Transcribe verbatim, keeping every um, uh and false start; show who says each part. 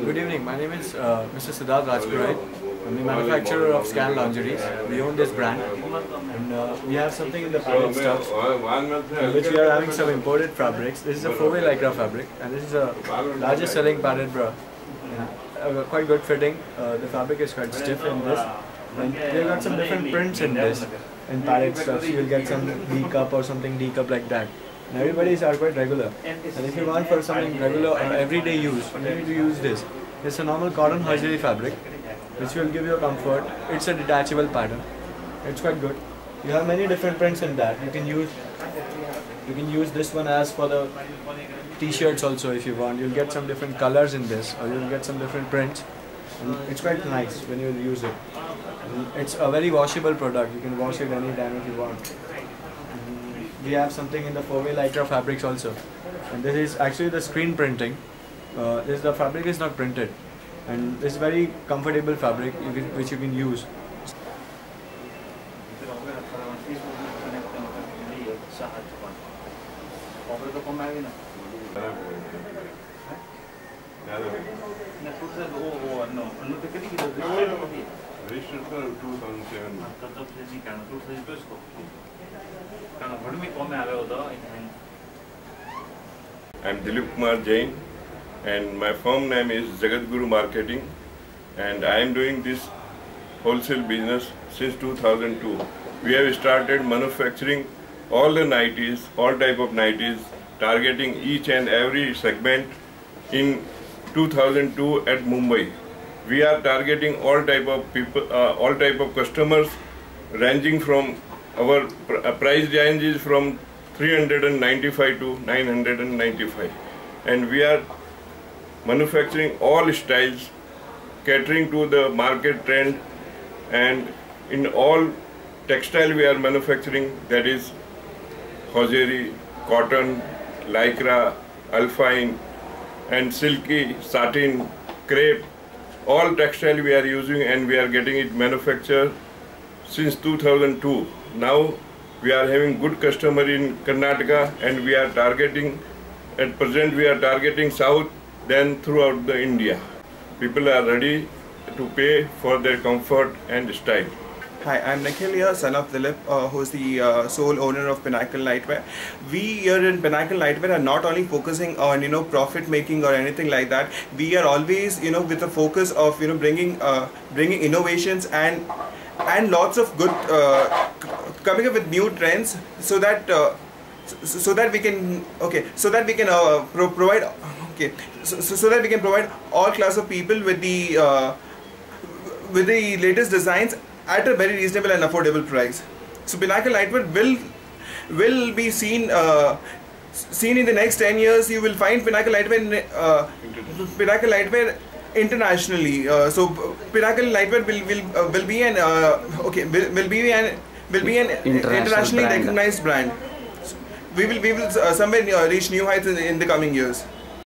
Speaker 1: Good evening. My name is uh, Mister Siddharth Rajpurohit. I'm the manufacturer of Scan Lingeries. We own this brand, and uh, we have something in the padded stuffs, in which we are having some imported fabrics. This is a four-way lycra fabric, and this is a largest selling padded bra. Uh, quite good fitting. Uh, the fabric is quite stiff in this, and we've got some different prints in this. In padded stuffs, you will get some D cup or something D cup like that. And everybody's are quite regular. And if you want for something regular or everyday use, you need to use this. It's a normal cotton hosiery fabric, which will give you comfort. It's a detachable pattern. It's quite good. You have many different prints in that. You can use you can use this one as for the t-shirts also if you want. You'll get some different colors in this, or you'll get some different prints. And it's quite nice when you use it. And it's a very washable product. You can wash it anytime if you want. We have something in the four-way lycra fabrics also, and this is actually the screen printing. Uh, this the fabric is not printed, and this is very comfortable fabric you can, which you can use.
Speaker 2: I'm Dilip Kumar Jain, and my firm name is Jagat Guru Marketing, and I am doing this wholesale business since two thousand two. We have started manufacturing all the nighties, all type of nighties, targeting each and every segment in two thousand two at Mumbai. We are targeting all type of people, uh, all type of customers, ranging from our pr uh, price range is from three hundred ninety-five to nine hundred ninety-five, and we are manufacturing all styles, catering to the market trend, and in all textile we are manufacturing, that is hosiery, cotton, lycra, alpine, and silky, satin, crepe. All textile we are using, and we are getting it manufactured since two thousand two. Now we are having good customer in Karnataka, and we are targeting, at present we are targeting south, then throughout the India. People are ready to pay for their comfort and style.
Speaker 3: Hi, I'm Nikhil here, son of Dilip, uh, who's the uh, sole owner of Pinnacle Nightwear. We here in Pinnacle Nightwear are not only focusing on, you know, profit making or anything like that. We are always, you know, with a focus of, you know, bringing uh, bringing innovations and and lots of good uh, coming up with new trends, so that uh, so, so that we can okay so that we can uh, pro provide okay so, so that we can provide all class of people with the uh, with the latest designs at a very reasonable and affordable price. So Pinnacle Nightwear will will be seen uh, seen in the next ten years. You will find Pinnacle Nightwear uh, Pinnacle Nightwear internationally. Uh, so Pinnacle Nightwear will will uh, will be an uh, okay will, will be an will be an internationally brand. recognized brand. So we will we will uh, somewhere uh, reach new heights in, in the coming years.